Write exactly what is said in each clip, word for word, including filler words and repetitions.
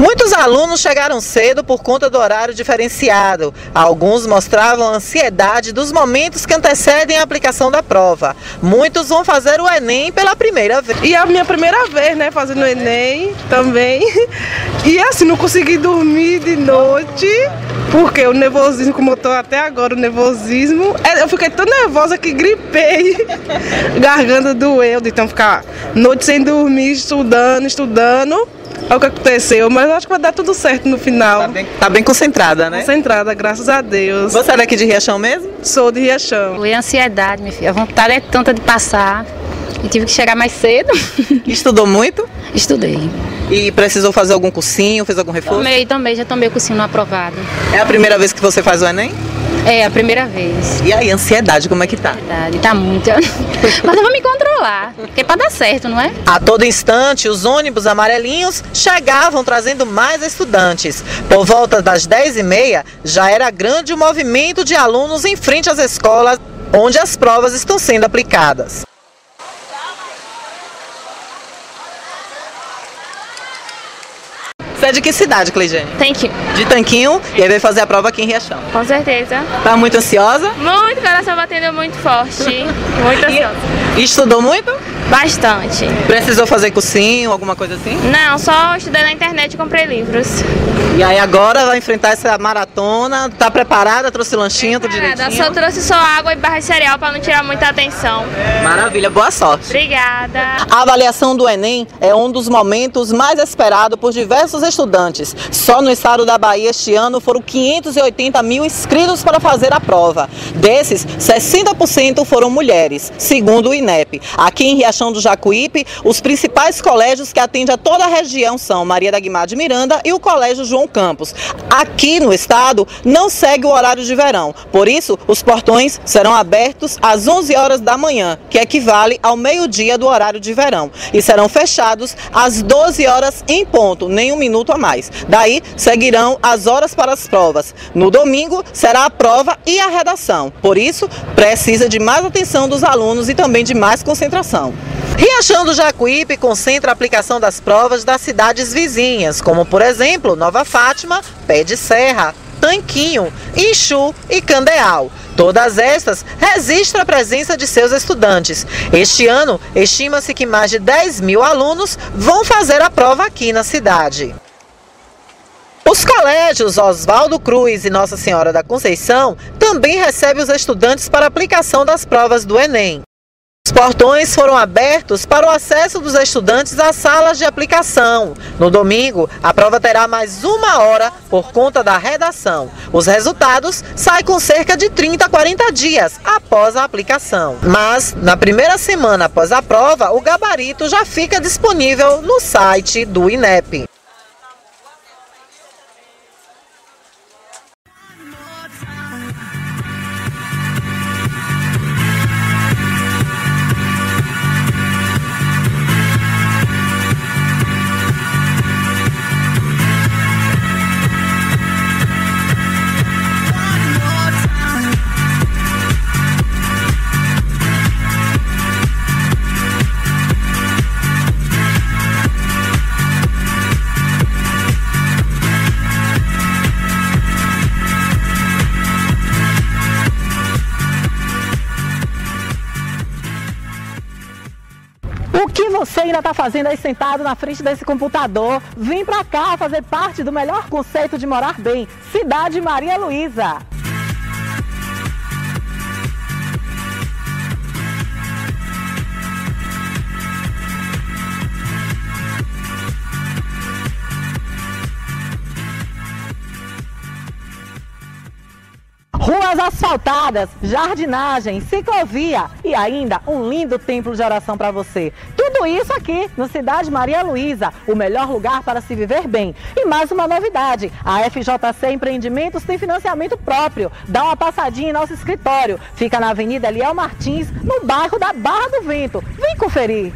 Muitos alunos chegaram cedo por conta do horário diferenciado. Alguns mostravam ansiedade dos momentos que antecedem a aplicação da prova. Muitos vão fazer o Enem pela primeira vez. E é a minha primeira vez, né, fazendo o Enem também. E assim, não consegui dormir de noite, porque o nervosismo, como eu tô até agora, o nervosismo, eu fiquei tão nervosa que gripei. Garganta doeu, de então ficar noite sem dormir, estudando, estudando. É o que aconteceu, mas eu acho que vai dar tudo certo no final. Tá bem, tá bem concentrada, né? Concentrada, graças a Deus. Você é daqui de Riachão mesmo? Sou de Riachão. Foi ansiedade, minha filha. A vontade é tanta de passar. E tive que chegar mais cedo. Estudou muito? Estudei. E precisou fazer algum cursinho, fez algum reforço? Tomei também, já tomei o cursinho no aprovado. É a primeira vez que você faz o Enem? É, a primeira vez. E aí, ansiedade, como é que tá? Verdade, tá muito. Mas eu vou me controlar, porque é pra dar certo, não é? A todo instante, os ônibus amarelinhos chegavam trazendo mais estudantes. Por volta das dez e meia, já era grande o movimento de alunos em frente às escolas onde as provas estão sendo aplicadas. Você é de que cidade, Cleijane? Tanquinho. De Tanquinho, e aí veio fazer a prova aqui em Riachão. Com certeza. Tá muito ansiosa? Muito, o coração batendo muito forte. Muito ansiosa. E estudou muito? Bastante. Precisou fazer cursinho, alguma coisa assim? Não, só estudei na internet e comprei livros. E aí agora vai enfrentar essa maratona, tá preparada? Trouxe lanchinho, tudo Nada, direitinho? só trouxe só água e barra de cereal para não tirar muita atenção. Maravilha, boa sorte. Obrigada. A avaliação do Enem é um dos momentos mais esperados por diversos estudantes. Só no estado da Bahia este ano foram quinhentos e oitenta mil inscritos para fazer a prova. Desses, sessenta por cento foram mulheres, segundo o INEP. Aqui em Riachão do Jacuípe, os principais colégios que atendem a toda a região são Maria da Guimar de Miranda e o Colégio João Campos. Aqui no estado não segue o horário de verão, por isso os portões serão abertos às onze horas da manhã, que equivale ao meio-dia do horário de verão, e serão fechados às doze horas em ponto, nem um minuto a mais. Daí seguirão as horas para as provas. No domingo será a prova e a redação, por isso precisa de mais atenção dos alunos e também de mais concentração. Riachão do Jacuípe concentra a aplicação das provas das cidades vizinhas, como por exemplo Nova Fátima, Pé de Serra, Tanquinho, Inchu e Candeal. Todas estas registram a presença de seus estudantes. Este ano, estima-se que mais de dez mil alunos vão fazer a prova aqui na cidade. Os colégios Oswaldo Cruz e Nossa Senhora da Conceição também recebem os estudantes para a aplicação das provas do Enem. Os portões foram abertos para o acesso dos estudantes às salas de aplicação. No domingo, a prova terá mais uma hora por conta da redação. Os resultados saem com cerca de trinta a quarenta dias após a aplicação. Mas, na primeira semana após a prova, o gabarito já fica disponível no site do INEP. O que você ainda está fazendo aí sentado na frente desse computador? Vem para cá fazer parte do melhor conceito de morar bem, Cidade Maria Luísa. Ruas asfaltadas, jardinagem, ciclovia e ainda um lindo templo de oração para você. Tudo isso aqui no Cidade Maria Luísa, o melhor lugar para se viver bem. E mais uma novidade, a F J C Empreendimentos tem financiamento próprio. Dá uma passadinha em nosso escritório. Fica na Avenida Eliel Martins, no bairro da Barra do Vento. Vem conferir!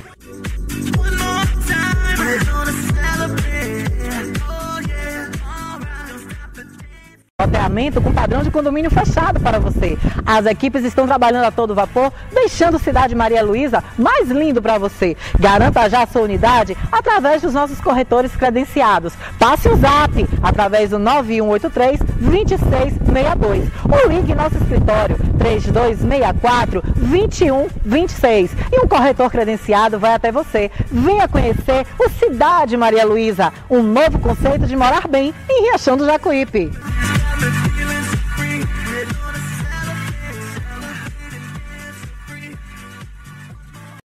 loteamento com padrão de condomínio fechado para você. As equipes estão trabalhando a todo vapor, deixando Cidade Maria Luísa mais lindo para você. Garanta já a sua unidade através dos nossos corretores credenciados. Passe o zap através do nove um oito três, dois seis seis dois ou ligue nosso escritório três dois seis quatro, dois um dois seis e um corretor credenciado vai até você. Venha conhecer o Cidade Maria Luísa, um novo conceito de morar bem em Riachão do Jacuípe.